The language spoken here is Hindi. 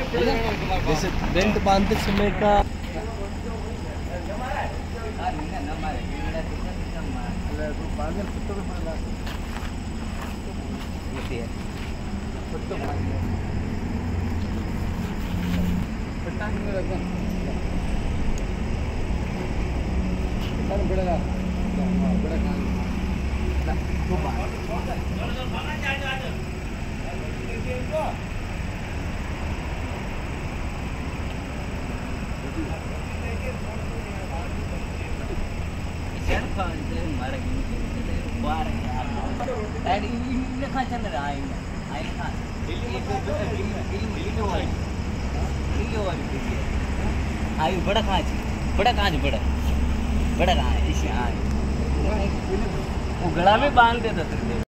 जैसे बेल्ट बांधते समय का बड़ा कांच बड़ा कहाँ वो गला में बांध देता